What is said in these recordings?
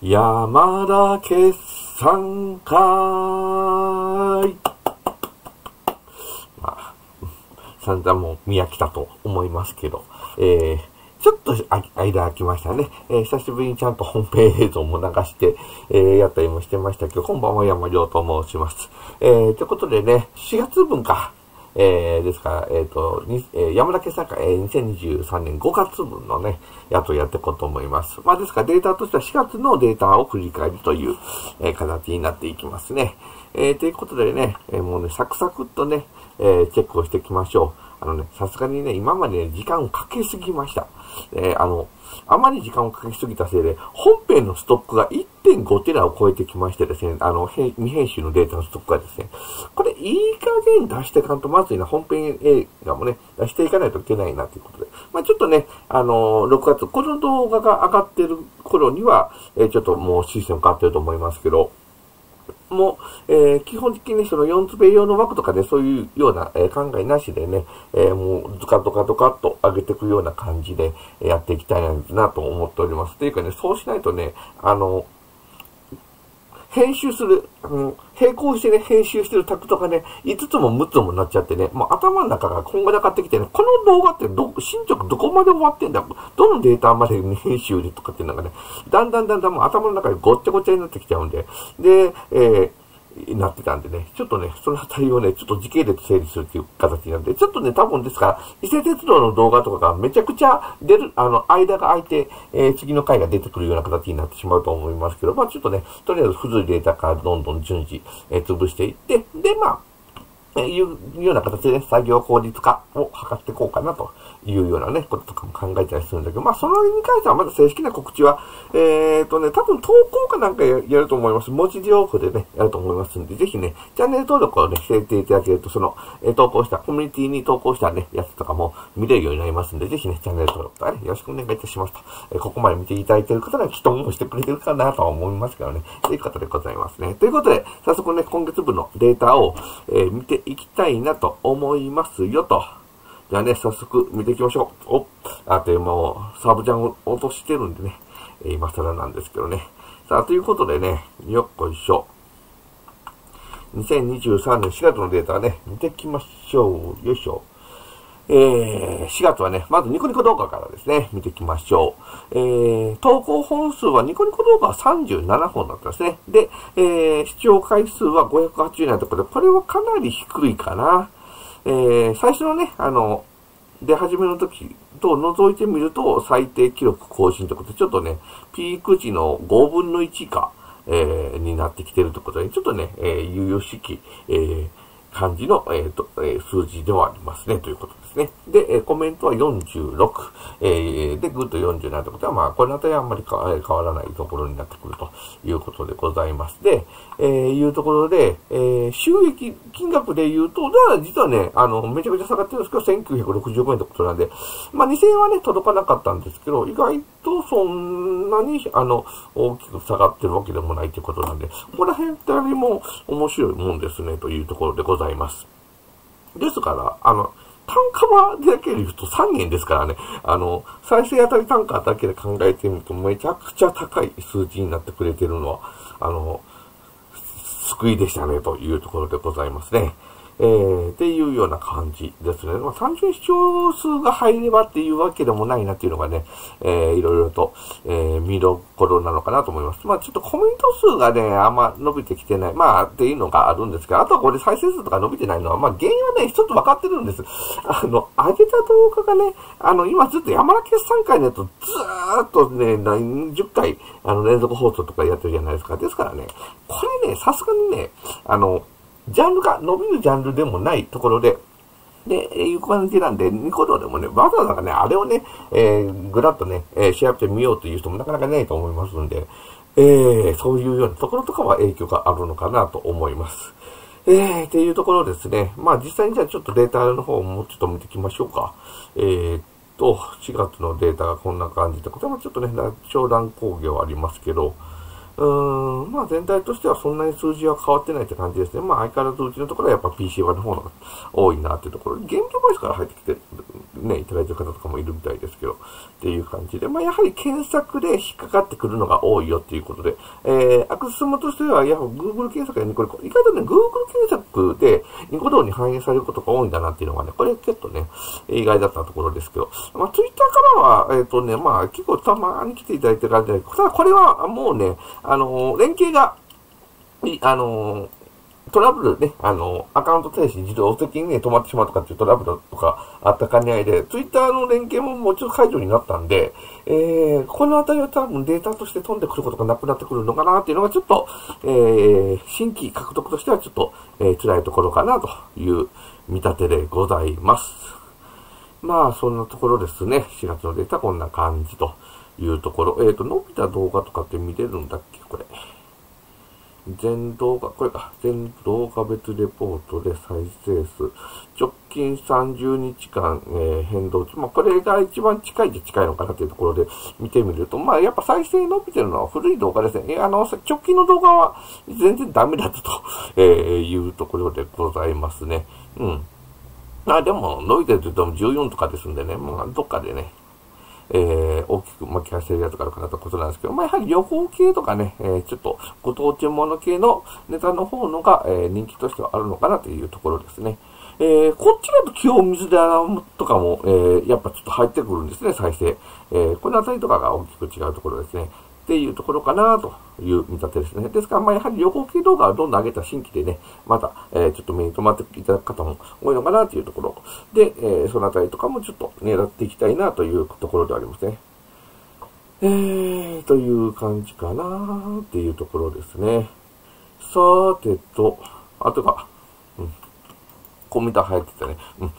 山田決算会。散々もう見飽きたと思いますけど、ちょっと間空きましたね。久しぶりにちゃんと本編映像も流して、やったりもしてましたけど、こんばんは山亮と申します。ということでね、4月分か。ですから、山田決算会、2023年5月分のね、やつをやっていこうと思います。まあですからデータとしては4月のデータを振り返るという、形になっていきますね。ということでね、もうね、サクサクっとね、チェックをしていきましょう。さすがにね、今までね、時間をかけすぎました。あまり時間をかけすぎたせいで、本編のストックが 1.5 テラを超えてきましてですね、未編集のデータのストックがですね、これいい加減出していかんとまずいな、本編映画もね、出していかないといけないなということで。まあちょっとね、6月、この動画が上がってる頃には、ちょっともうシステム変わってると思いますけど、もう、基本的にその4つ目用の枠とかでそういうような、考えなしでね、もうズカドカドカっと上げていくような感じでやっていきたいなと思っております。というかね、そうしないとね、編集する、並行してね、編集してるタクトがね、5つも6つもなっちゃってね、もう頭の中がこんがらかってきてね、この動画って進捗どこまで終わってんだ、どのデータまで編集でとかっていうのがね、だんだんもう頭の中でごっちゃごちゃになってきちゃうんで、で、なってたんでね、ちょっとね、そのあたりをね、ちょっと時系列整理するっていう形なんで、ちょっとね、多分ですから、伊勢鉄道の動画とかがめちゃくちゃ出る、間が空いて、次の回が出てくるような形になってしまうと思いますけど、まあちょっとね、とりあえず古いデータからどんどん順次、潰していって、で、まあ、いうような形でね、作業効率化を図っていこうかなというようなね、こととかも考えたりするんだけど、まあ、そのに関してはまだ正式な告知は、多分投稿かなんかやると思います。文字情報でね、やると思いますんで、ぜひね、チャンネル登録をね、していただけると、その、投稿した、コミュニティに投稿したね、やつとかも見れるようになりますんで、ぜひね、チャンネル登録とかね、よろしくお願いいたしますと。ここまで見ていただいている方が、きっともしてくれてるかなとは思いますけどね、ということでございますね。ということで、早速ね、今月分のデータを、見ていきたいなと思いますよと。じゃあね、早速見ていきましょう。もう、サブジャンを落としてるんでね、今更なんですけどね。さあ、ということでね、よっこいしょ。2023年4月のデータね、見ていきましょう。よいしょ。4月はね、まずニコニコ動画からですね、見ていきましょう。投稿本数はニコニコ動画は37本だったんですね。で、視聴回数は580なところで、これはかなり低いかな。最初のね、出始めの時と覗いてみると、最低記録更新ということで、ちょっとね、ピーク時の5分の1以下、になってきているということで、ちょっとね、悠々しき、感じの、数字ではありますね、ということですね。で、コメントは46、で、グッド47ということは、まあ、これのあたりはあんまり変わらないところになってくるということでございます。で、いうところで、収益金額で言うと、実はね、めちゃくちゃ下がってるんですけど、1965円ということなんで、まあ、2000円はね、届かなかったんですけど、意外とそんなに、大きく下がってるわけでもないということなんで、ここら辺ってありも面白いもんですね、というところでございます。ですから、単価はだけで言うと3円ですからね、再生当たり単価だけで考えてみるとめちゃくちゃ高い数字になってくれてるのは、救いでしたね、というところでございますね。っていうような感じですね。まあ、単純視聴数が入ればっていうわけでもないなっていうのがね、いろいろと、見どころなのかなと思います。まあ、ちょっとコメント数がね、あんま伸びてきてない。まあ、っていうのがあるんですけど、あとはこれ再生数とか伸びてないのは、まあ、原因はね、一つ分かってるんです。上げた動画がね、今ずっと山田決算会のやつずーっとね、何十回、連続放送とかやってるじゃないですか。ですからね、これね、さすがにね、ジャンルが伸びるジャンルでもないところで、いう感じなんで、ニコ動でもね、わざわざね、あれをね、ぐらっとね、調べてみようという人もなかなかいないと思いますんで、そういうようなところとかは影響があるのかなと思います。っていうところですね。まあ実際にじゃあちょっとデータの方をもうちょっと見ていきましょうか。4月のデータがこんな感じで、これもちょっとね、商談工業ありますけど、 まあ全体としてはそんなに数字は変わってないって感じですね。まあ相変わらずうちのところはやっぱ PC 版の方が多いなっていうところ、ゲームボイスから入ってきてね、いただいてる方とかもいるみたいですけど、っていう感じで、まあやはり検索で引っかかってくるのが多いよっていうことで、アクセスとしてはやはり Google 検索やニコニコ、意外とね、Google 検索でニコ動に反映されることが多いんだなっていうのがね、これ結構ね、意外だったところですけど、まあ Twitter からは、まあ結構たまに来ていただいてる感じで、ただこれはもうね、連携が、トラブルね、アカウント停止自動的にね、止まってしまうとかっていうトラブルとかあったかに合いで、ツイッターの連携ももうちょっと解除になったんで、このあたりは多分データとして飛んでくることがなくなってくるのかなっていうのがちょっと、新規獲得としてはちょっと、辛いところかなという見立てでございます。まあ、そんなところですね。4月のデータこんな感じというところ。伸びた動画とかって見れるんだっけこれ。全動画、これか。全動画別レポートで再生数。直近30日間、変動値。まあ、これが一番近いのかなというところで見てみると、まあ、やっぱ再生伸びてるのは古い動画ですね。直近の動画は全然ダメだったと、いうところでございますね。うん。でも、伸びてると言っても14とかですんでね、まあ、どっかでね、大きく巻き返せるやつがあるかなということなんですけど、まあ、やはり旅行系とかね、ちょっとご当地もの系のネタの方のが、人気としてはあるのかなというところですね。こっちだと清水寺とかも、やっぱちょっと入ってくるんですね、再生。このあたりとかが大きく違うところですね。っていうところかなという見立てですね。ですから、まあ、やはり旅行系動画をどんどん上げた新規でね、また、ちょっと目に留まっていただく方も多いのかなというところで、そのあたりとかもちょっと狙っていきたいなというところでありますね。という感じかなっていうところですね。さてと、あとが、コメント入ってたね。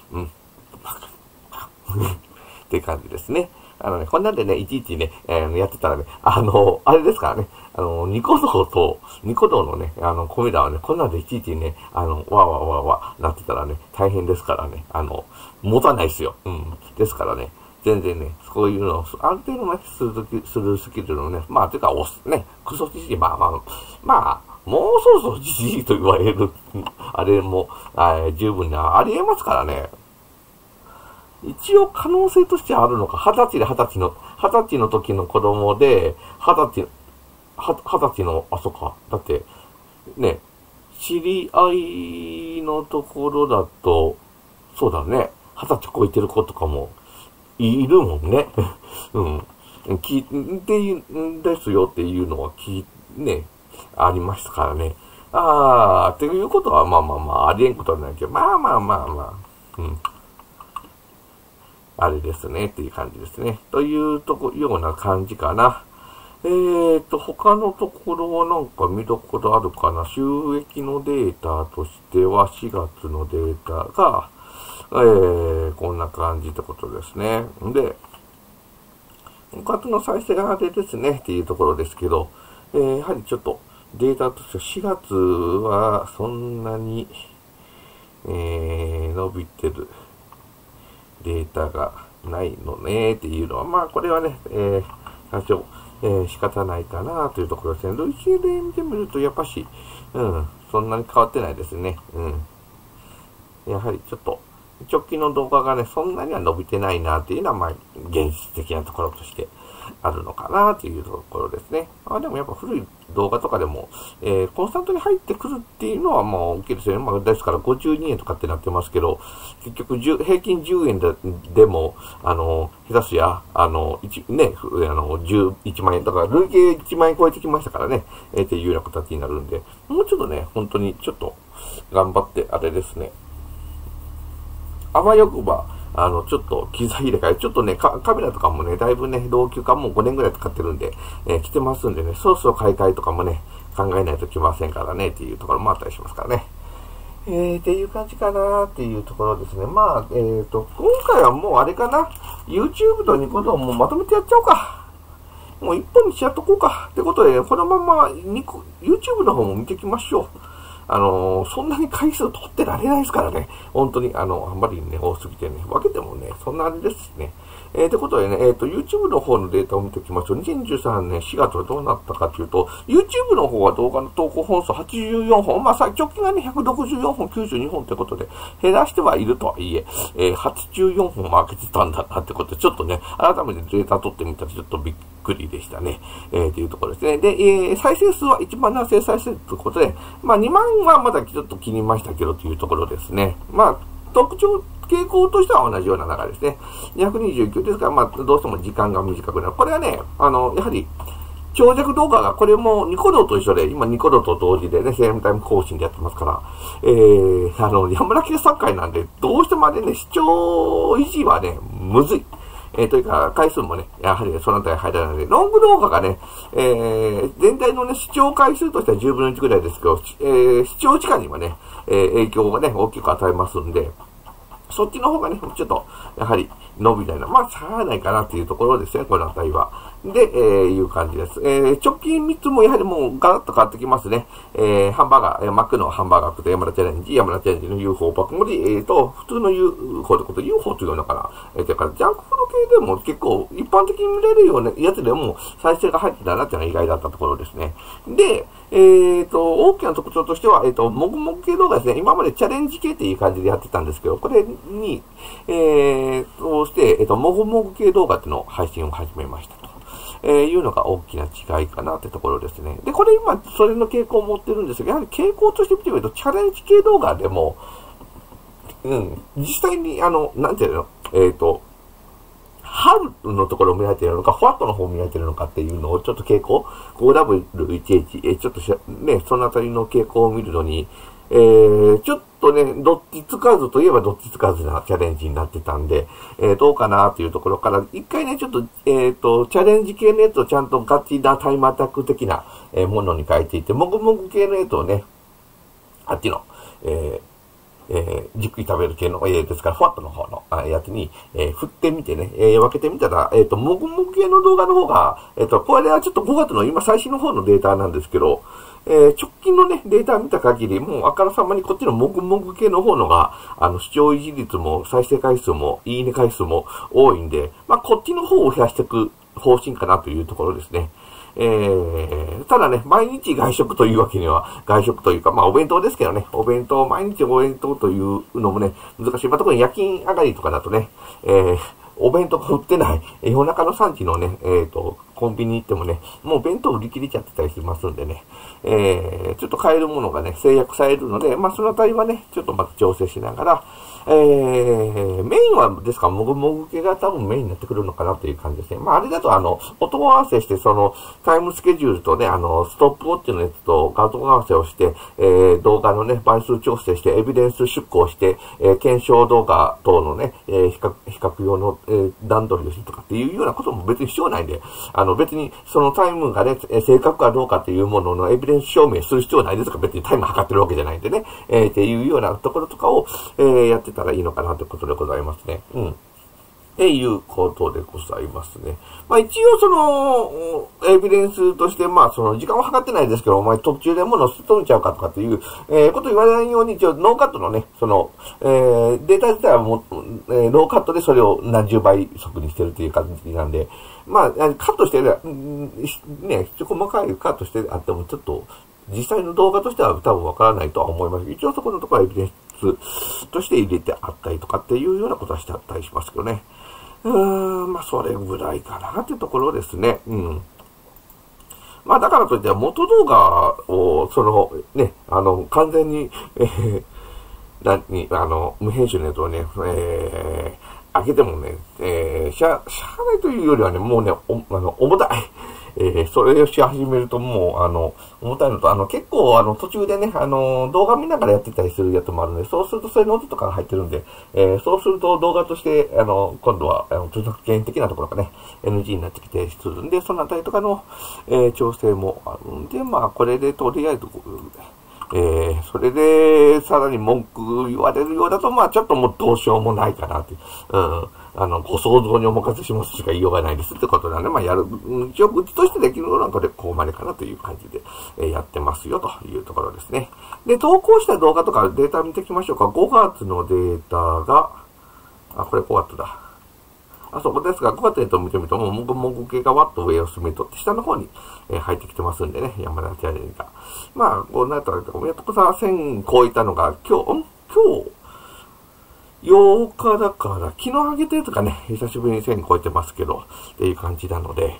って感じですね。こんなんでね、いちいちね、やってたらね、あれですからね、ニコ動のね、コメダはね、こんなんでいちいちね、わなってたらね、大変ですからね、持たないですよ。ですからね、全然ね、そういうのを、ある程度ね、するスキルのね、まあ、てか、ね、クソじじい、まあ、もうそろそろじじいと言われる、あれも、十分にありえますからね。一応可能性としてあるのか、20歳の時の子供で、20歳の、そうか、だって、ね、知り合いのところだと、そうだね、20歳超えてる子とかも、いるもんね。聞いていんですよっていうのはね、ありましたからね。っていうことは、まあ、ありえんことはないけど、まあ、あれですね、っていう感じですね。というような感じかな。他のところはなんか見どころあるかな。収益のデータとしては4月のデータが、こんな感じってことですね。で、他の再生があれですね、っていうところですけど、やはりちょっとデータとしては4月はそんなに、伸びてるデータがないのねっていうのは、まあこれはね、多少、仕方ないかなというところですね。累計で見てみるとやっぱし、そんなに変わってないですね。やはりちょっと、直近の動画がね、そんなには伸びてないなっていうのは、まあ、現実的なところとしてあるのかなというところですね。でもやっぱ古い動画とかでも、コンスタントに入ってくるっていうのはまあ大きいですよね。まあ、ですから52円とかってなってますけど、結局平均10円でも、下手すや、11万円、だから累計1万円超えてきましたからね、っていうような形になるんで、もうちょっとね、本当にちょっと頑張って、あれですね。あわよくば、ちょっと機材入れ替え、ちょっとね、カメラとかもね、だいぶね、老朽化も5年ぐらい使ってるんで、来てますんでね、そろそろ買い替えとかもね、考えないと来ませんからね、っていうところもあったりしますからね。っていう感じかなっていうところですね。まあ、今回はもうあれかな、YouTube とニコ動もまとめてやっちゃおうか。もう一本にしちゃっとこうか。ってことで、ね、このままYouTube の方も見ていきましょう。 そんなに回数取ってられないですからね。本当に、あんまりね、多すぎてね、分けてもね、そんなあれですしね。ってことでね、YouTube の方のデータを見ておきましょう。2013年4月はどうなったかというと、YouTube の方は動画の投稿本数84本、まあ、直近がね、164本、92本ということで、減らしてはいるとはいえ、84本も開けてたんだなってことで、ちょっとね、改めてデータ取ってみたらちょっとびっくりでしたね。っていうところですね。で、再生数は1万7000再生ということで、まあ、2万はまだちょっと切りましたけどというところですね。まあ、特徴、傾向としては同じような流れですね。229ですから、まあ、どうしても時間が短くなる。これはね、やはり、長尺動画が、これもニコ動と一緒で、今ニコ動と同時でね、セームタイム更新でやってますから、山田圭さん会なんで、どうしてもね、視聴維持はね、むずい。というか、回数もね、やはりそのあたり入らないので、ロング動画がね、全体のね、視聴回数としては10分の1くらいですけど、視聴時間にはね、影響がね、大きく与えますんで、そっちの方がね、ちょっと、やはり、伸びないな。まあ、しゃあないかなっていうところですね、このあたりは。で、いう感じです。直近3つもやはりもうガラッと変わってきますね。ハンバーガー、マックのハンバーガーと山田チャレンジの UFO 爆盛り、普通の UFO ってこと、UFO というのかな。だから、ジャンクフード系でも結構一般的に見れるようなやつでも再生が入ってたなっていうのは意外だったところですね。で、大きな特徴としては、もぐもぐ系動画ですね。今までチャレンジ系っていう感じでやってたんですけど、これに、して、もぐもぐ系動画っていうのを配信を始めましたと。いうのが大きな違いかなってところですね。で、これ今、それの傾向を持ってるんですが、やはり傾向として見てみると、チャレンジ系動画でも、実際に、なんていうの、ハウのところを見られているのか、ファットの方を見られているのかっていうのを、ちょっと傾向、5W11、ちょっとね、そのあたりの傾向を見るのに、ちょっとね、どっちつかずといえばどっちつかずなチャレンジになってたんで、どうかなというところから、一回ね、ちょっと、チャレンジ系のやつをちゃんとガチなタイムアタック的な、ものに変えていて、もぐもぐ系のやつをね、あっちの、じっくり食べる系の、ですから、フワットの方のやつに、振ってみてね、分けてみたら、もぐもぐ系の動画の方が、これはちょっと5月の今最新の方のデータなんですけど、直近のね、データ見た限り、もうあからさまにこっちのもぐもぐ系の方のが、視聴維持率も再生回数も、いいね回数も多いんで、まあ、こっちの方を増やしていく方針かなというところですね。ただね、毎日外食というわけには、外食というか、まあお弁当ですけどね、毎日お弁当というのもね、難しい。まあ、特に夜勤上がりとかだとね、お弁当が売ってない、夜中の3時のね、コンビニ行ってもね、もう弁当売り切れちゃってたりしますんでね、ちょっと買えるものがね、制約されるので、まあそのあたりはね、ちょっとまた調整しながら、メインはですから、もぐもぐ系が多分メインになってくるのかなという感じですね。まああれだと音合わせして、その、タイムスケジュールとね、ストップウォッチのやつと画像合わせをして、動画のね、倍数調整して、エビデンス出稿して、検証動画等のね、比較用の、段取りをするとかっていうようなことも別に必要ないんで、別にそのタイムがね、正確かどうかっていうもののエビデンス証明する必要ないですから、別にタイム測ってるわけじゃないんでね、っていうようなところとかを、やってたらいいのかなということでございますね。っていうことでございますね。まあ一応その、エビデンスとして、まあその時間は測ってないですけど、お前途中で物を捨て止めちゃうかとかっていう、こと言われないように、一応ノーカットのね、その、データ自体はもう、ノーカットでそれを何十倍速にしてるっていう感じなんで、まあ、カットしてる、ね、細かいカットしてあってもちょっと、実際の動画としては多分わからないとは思います。一応そこのところはエビデンスとして入れてあったりとかっていうようなことはしてあったりしますけどね。まあそれぐらいかなっていうところですね。まあだからといって元動画を、そのね、完全に、無編集のやつをね、開けてもね、しゃあないというよりはね、もうね、重たい。それをし始めるともう、重たいのと、結構途中でね、動画見ながらやってたりするやつもあるので、そうするとそれの音とかが入ってるんで、そうすると動画として、今度は、著作権的なところがね、NG になってきてするんで、そのあたりとかの、調整もあるんで、まあ、これでとりあえず、それで、さらに文句言われるようだと、まあ、ちょっともうどうしようもないかなって。 ご想像にお任せしますしか言いようがないですってことなんで、まあ、一応、うちとしてできるのはここまでかなという感じで、やってますよというところですね。で、投稿した動画とかデータ見ていきましょうか。5月のデータが、これ5月だ。そこですが、5月に見てみると、もう、もぐ系がワッと上を進めとって、下の方に、入ってきてますんでね、山田チャレンジが。まあ、こうなったら、やっとこさ、1000超えたのが、今日、8日だから、昨日上げたやつがね、久しぶりに1000超えてますけど、っていう感じなので、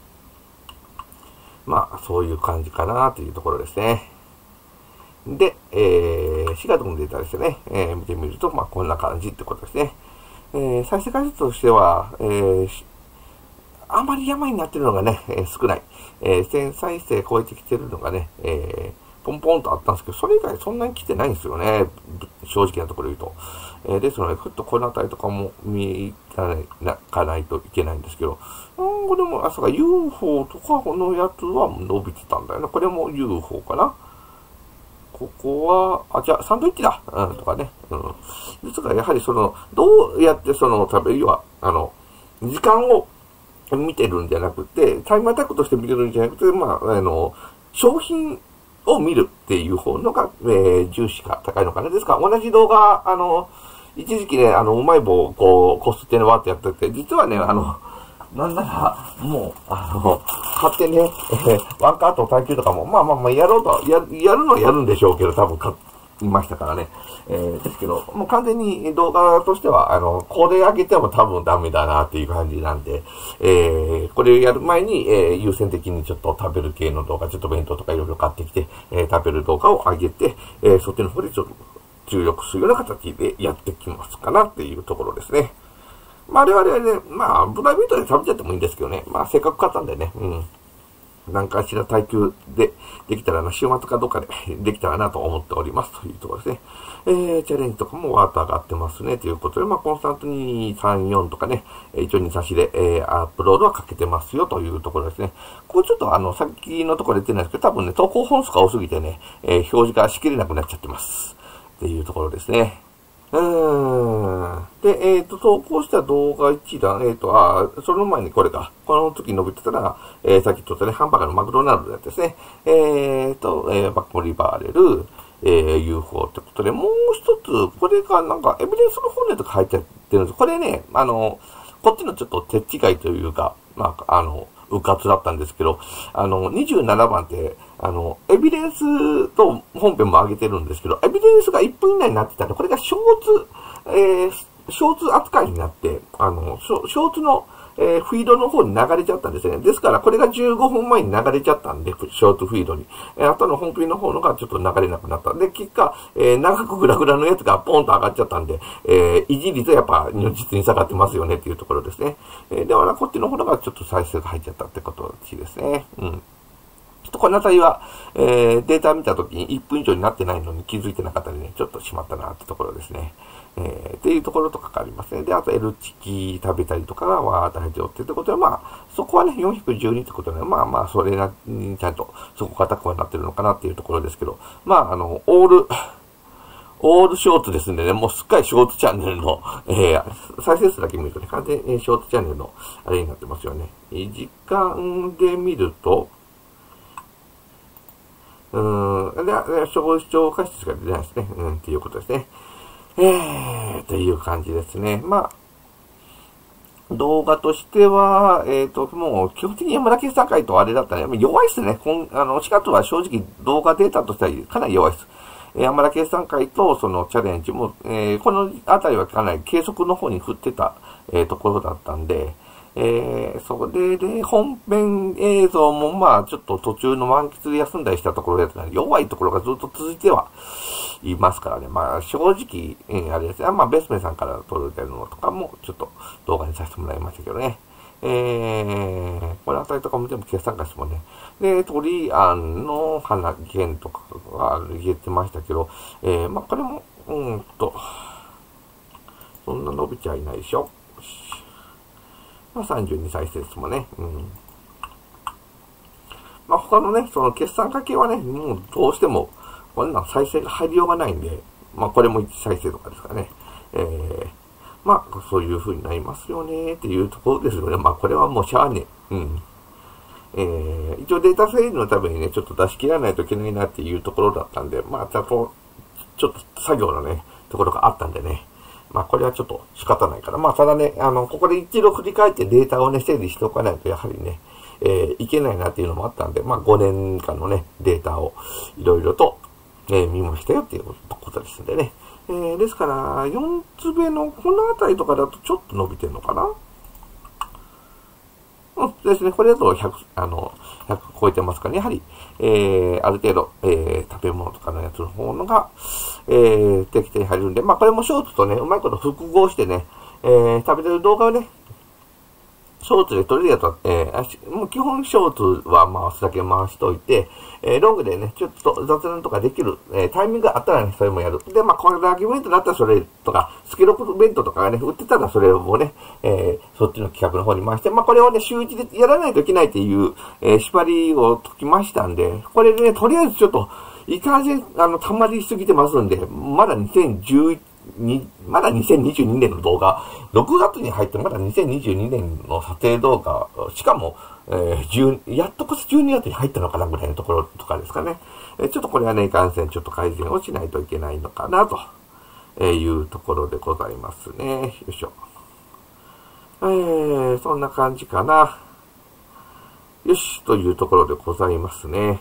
まあ、そういう感じかな、というところですね。で、4月のデータですね、見てみると、まあ、こんな感じってことですね。再生回数としては、あまり山になってるのがね、少ない。1000再生超えてきてるのがね、ポンポンとあったんですけど、それ以外そんなに来てないんですよね。正直なところ言うと。ですので、ふっとこの辺りとかも見かないといけないんですけど、これも、そうか、UFO とかこのやつは伸びてたんだよな。これも UFO かな。ここは、じゃあ、サンドイッチだとかね。ですが、やはりどうやって食べるは、時間を見てるんじゃなくて、タイムアタックとして見てるんじゃなくて、まあ、商品を見るっていう方のが、重視が高いのかな。ですから、同じ動画、一時期ね、うまい棒をこう、こすってね、わーってやってて、実はね、なんなら、もう、買ってね、ワンカート耐久とかも、まあ、やろうと、やるのはやるんでしょうけど、多分買いましたからね。ですけど、もう完全に動画としては、これ上げても多分ダメだなっていう感じなんで、これをやる前に、優先的にちょっと食べる系の動画、ちょっと弁当とかいろいろ買ってきて、食べる動画を上げて、そっちの方でちょっと注力するような形でやってきますかなっていうところですね。まあ、我々はね、まあ、プライベートで食べちゃってもいいんですけどね。まあ、せっかく買ったんでね、何かしら耐久でできたらな、週末かどっかでできたらなと思っておりますというところですね。チャレンジとかもワーッと上がってますねということで、まあ、コンスタントに3、4とかね、一応2差しで、アップロードはかけてますよというところですね。これちょっとさっきのところで言ってないですけど、多分ね、投稿本数が多すぎてね、表示がしきれなくなっちゃってます。っていうところですね。で、投稿した動画一覧、その前にこれが、この時伸びてたら、さっき撮ったね、ハンバーガーのマクドナルドのやつですね。バックリバーレル、UFO ってことで、もう一つ、これがなんか、エビデンスの本音とか入ってるんです。これね、こっちのちょっと手違いというか、まあ、うかつだったんですけど、27番って、エビデンスと本編も上げてるんですけど、エビデンスが1分以内になってたんで、これがショーツ扱いになって、ショーツの、フィードの方に流れちゃったんですね。ですから、これが15分前に流れちゃったんで、ショートフィードに。あとの本編の方のがちょっと流れなくなった。で、結果、長くグラグラのやつがポンと上がっちゃったんで、維持率はやっぱ実に下がってますよねっていうところですね。では、こっちの方がちょっと再生が入っちゃったってことですね。ちょっとこのあたりは、データ見たときに1分以上になってないのに気づいてなかったりね、ちょっとしまったなってところですね。っていうところとかがありますね。で、あと L チキ食べたりとかがわーっと入っておってってことは、まあ、そこはね、412ってことで、まあ、それなりにちゃんと、そこが高くなってるのかなっていうところですけど、まあ、オールショーツですんでね、もうすっかりショーツチャンネルの、再生数だけ見るとね、完全にショーツチャンネルのあれになってますよね。時間で見ると、視聴回数しか出ないですね。っていうことですね。っていう感じですね。まあ、動画としては、もう、基本的に山田決算会とあれだったら、ね、弱いっすね。4月は正直動画データとしてはかなり弱いっす。山田決算会とそのチャレンジも、このあたりはかなり計測の方に振ってた、ところだったんで、それで、本編映像もまあ、ちょっと途中の満喫で休んだりしたところで、弱いところがずっと続いてはいますからね。まあ、正直、あれですね。まあ、ベスメさんから撮れてるのとかも、ちょっと動画にさせてもらいましたけどね。このあたりとかも全部決算化してもね。で、トリアンの花弦とかが言ってましたけど、まあ、これも、そんな伸びちゃいないでしょ。まあ、32再生数もね、まあ、他のね、その決算掛けはね、もうどうしても、こんな再生が入りようがないんで、まあ、これも1再生とかですからね。 まあ、そういう風になりますよね、っていうところですよね。まあ、これはもうしゃあねえ。うん。一応データ整理のためにね、ちょっと出し切らないといけないなっていうところだったんで、まあ、ちょっと作業のね、ところがあったんでね。まあ、これはちょっと仕方ないから。まあ、ただね、ここで一度振り返ってデータをね、整理しておかないと、やはりね、いけないなっていうのもあったんで、まあ、5年間のね、データをいろいろと、見ましたよっていうことですんでね。ですから、4つ目のこのあたりとかだとちょっと伸びてるのかな。うんですね。これだと100超えてますからね。やはり、ある程度、食べ物とかのやつの方のが、適当に入るんで、まあこれもショーツとね、うまいこと複合してね、食べてる動画をね、ショーツで撮れるやつは、もう基本ショーツは回すだけ回しといて、ロングでね、ちょっと雑談とかできる、タイミングがあったらね、それもやる。で、まあ、これだけイベントだったらそれとか、スケロクベントとかがね、売ってたらそれをね、そっちの企画の方に回して、まあ、これをね、週1でやらないといけないっていう、縛りを解きましたんで、これでね、とりあえずちょっと、いかんせん、溜まりすぎてますんで、まだ2022年の動画、6月に入ってまだ2022年の撮影動画、しかも、やっとこそ12月に入ったのかなぐらいのところとかですかね。ちょっとこれはね、いかんせんちょっと改善をしないといけないのかな、というところでございますね。よいしょ。そんな感じかな。よし、というところでございますね。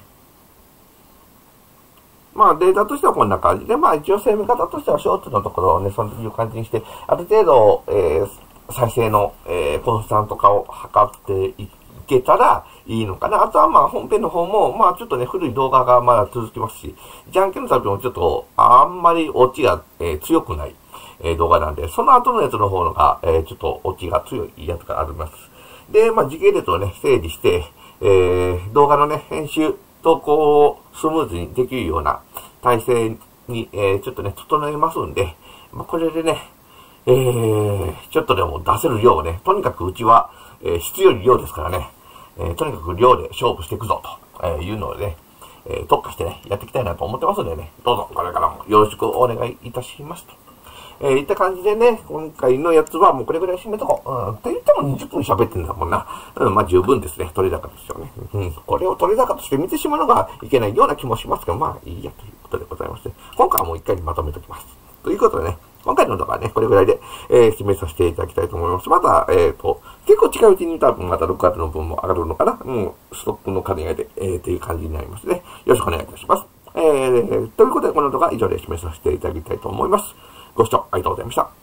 まあデータとしてはこんな感じで、まあ一応攻め方としてはショーツのところをね、そういう感じにして、ある程度、再生の、コンスタント化を測っていけたらいいのかな。あとはまあ本編の方も、まあちょっとね、古い動画がまだ続きますし、じゃんけんの旅もちょっと、あんまりオチが、強くない、動画なんで、その後のやつの方が、ちょっとオチが強いやつがあります。で、まあ時系列をね、整理して、動画のね、編集、投稿をスムーズにできるような体制に、ちょっとね、整えますんで、まあ、これでね、ちょっとでも出せる量をね、とにかくうちは、質より量ですからね、とにかく量で勝負していくぞ、というのをね、特化してね、やっていきたいなと思ってますんでね、どうぞこれからもよろしくお願いいたしますと。いった感じでね、今回のやつはもうこれぐらい締めとこう。って言っても20分喋ってんだもんな。まあ十分ですね。取れ高ですよね。これを取れ高として見てしまうのがいけないような気もしますが、まあいいやということでございまして、今回はもう一回にまとめておきます。ということでね、今回の動画はね、これぐらいで、締めさせていただきたいと思います。また、結構近いうちに多分また6月の分も上がるのかな。ストックの兼ね合いで、っていう感じになりますね。よろしくお願いいたします。ということで、この動画は以上で締めさせていただきたいと思います。ご視聴ありがとうございました。